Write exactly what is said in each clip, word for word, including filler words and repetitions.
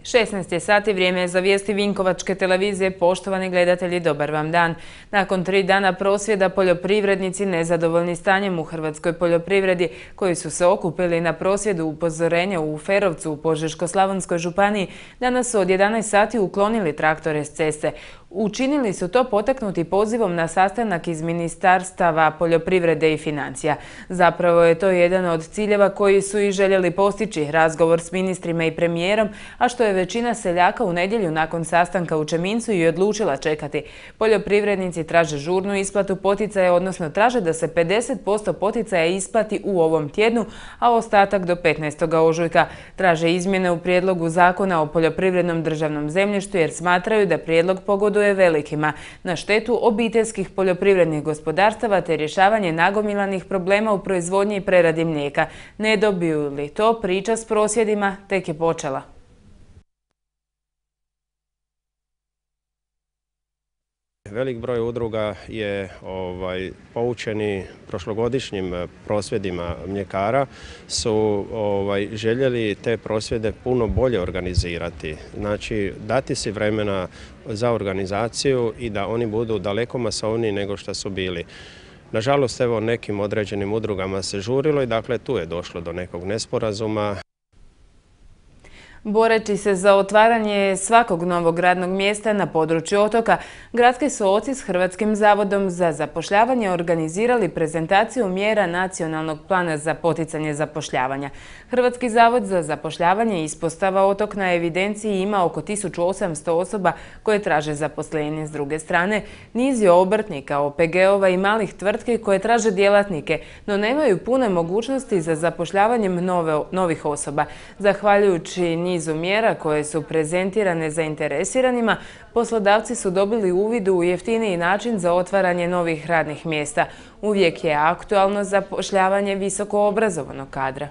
šesnaest je sati, vrijeme je za vijesti Vinkovačke televizije. Poštovani gledatelji, dobar vam dan. Nakon tri dana prosvjeda poljoprivrednici nezadovoljni stanjem u hrvatskoj poljoprivredi koji su se okupili na prosvjedu upozorenja u Ferovcu u Požeško-slavonskoj županiji danas su od jedanaest sati uklonili traktore s ceste. Učinili su to potaknuti pozivom na sastanak iz Ministarstava poljoprivrede i financija. Zapravo je to jedan od ciljeva koji su i željeli postići, razgovor s ministrima i premijerom, a što je većina seljaka u nedjelju nakon sastanka u Čemincu i odlučila čekati. Poljoprivrednici traže žurnu isplatu poticaja, odnosno traže da se pedeset posto poticaja isplati u ovom tjednu, a ostatak do petnaestog ožujka. Traže izmjene u prijedlogu zakona o poljoprivrednom državnom zemljištu jer smatraju da prijedlog pogoduje velikima na štetu obiteljskih poljoprivrednih gospodarstava te rješavanje nagomilanih problema u proizvodnji i preradi mlijeka. Ne dobiju li to, priča s prosvjedima tek je počela. Velik broj udruga je ovaj, poučeni prošlogodišnjim prosvjedima mljekara su ovaj, željeli te prosvjede puno bolje organizirati. Znači dati si vremena za organizaciju i da oni budu daleko masovniji nego što su bili. Nažalost, evo nekim određenim udrugama se žurilo i dakle tu je došlo do nekog nesporazuma. Boreći se za otvaranje svakog novog radnog mjesta na području otoka, gradski su oci s Hrvatskim zavodom za zapošljavanje organizirali prezentaciju mjera Nacionalnog plana za poticanje zapošljavanja. Hrvatski zavod za zapošljavanje ispostava otok na evidenciji ima oko tisuću osamsto osoba koje traže zaposlenje. S druge strane, niz je obrtnika, O P G ova i malih tvrtki koje traže djelatnike, no nemaju pune mogućnosti za zapošljavanjem nove, novih osoba. Zahvaljujući nizu mjera koje su prezentirane zainteresiranima, poslodavci su dobili uvid u jeftiniji način za otvaranje novih radnih mjesta. Uvijek je aktualno zapošljavanje visoko obrazovanog kadra.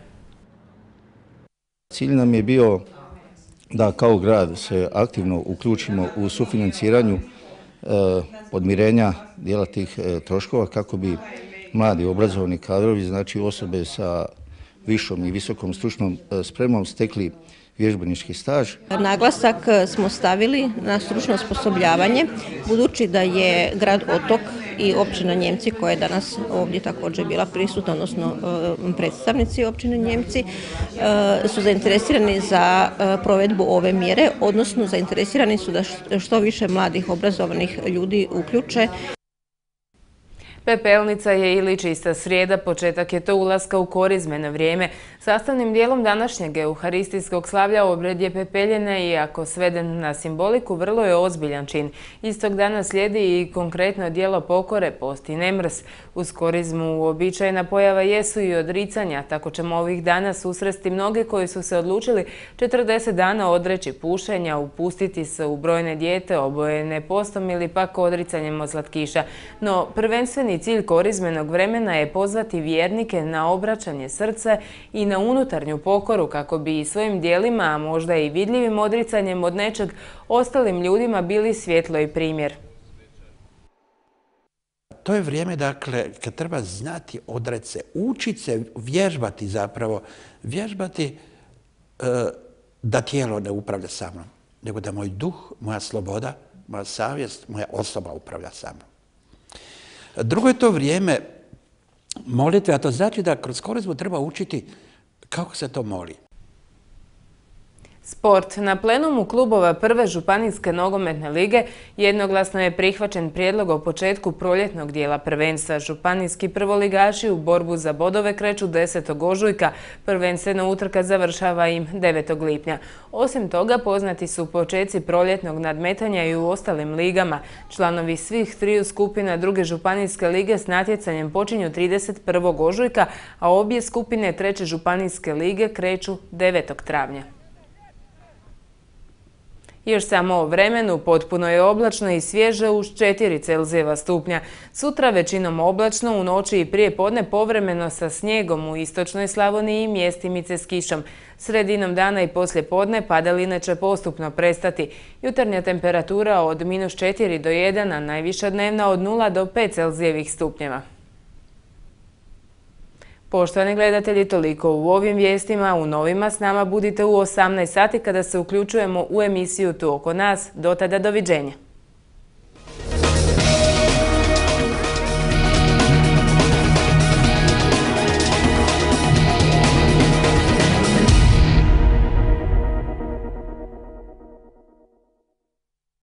Cilj nam je bio da kao grad se aktivno uključimo u sufinanciranju e, podmirenja dijela tih e, troškova kako bi mladi obrazovani kadrovi, znači osobe sa višom i visokom stručnom spremom stekli vježbenički staž. Naglasak smo stavili na stručno osposobljavanje, budući da je grad Otok i općina Njemci, koja je danas ovdje također bila prisutna, odnosno predstavnici općine Njemci, su zainteresirani za provedbu ove mjere, odnosno zainteresirani su da što više mladih obrazovanih ljudi uključe. Pepelnica je ili čista srijeda, početak je to ulaska u korizmeno vrijeme. Sastavnim dijelom današnjeg euharistijskog slavlja obred je pepeljene, iako sveden na simboliku, vrlo je ozbiljan čin. Istog dana slijedi i konkretno dijelo pokore, post i nemrs. Uz korizmu uobičajena pojava jesu i odricanja, tako ćemo ovih dana susresti mnoge koji su se odlučili četrdeset dana odreći pušenja, upustiti se u brojne dijete obojene postom ili pak odricanjem od slatkiša. No, prvenstveni cilj korizmenog vremena je pozvati vjernike na obraćanje srca i na unutarnju pokoru kako bi i svojim dijelima, a možda i vidljivim odricanjem od nečeg, ostalim ljudima bili svjetlo i primjer. To je vrijeme, dakle, kad treba znati odreći se, učiti se, vježbati zapravo, vježbati e, da tijelo ne upravlja sa mnom, nego da moj duh, moja sloboda, moja savjest, moja osoba upravlja sa mnom. Drugo je to vrijeme molitve, a to znači da kroz korizmu treba učiti kako se to moli. Sport. Na plenumu klubova prve županijske nogometne lige jednoglasno je prihvaćen prijedlog o početku proljetnog dijela prvenstva. Županijski prvoligaši u borbu za bodove kreću desetog ožujka. Prvenstvena utrka završava im devetog lipnja. Osim toga, poznati su počeci proljetnog nadmetanja i u ostalim ligama. Članovi svih triju skupina druge županijske lige s natjecanjem počinju trideset prvog ožujka, a obje skupine treće županijske lige kreću devetog travnja. Još samo o vremenu, potpuno je oblačno i svježe uz četiri Celzijeva stupnja. Sutra većinom oblačno, u noći i prije podne povremeno sa snijegom u istočnoj Slavoniji i mjestimice s kišom. Sredinom dana i poslije podne padaline će postupno prestati. Jutarnja temperatura od minus četiri do jedan, a najviša dnevna od nula do pet Celzijevih stupnjeva. Poštovani gledatelji, toliko u ovim vijestima. U novima s nama budite u osamnaest sati kada se uključujemo u emisiju Tu oko nas. Do tada, doviđenja.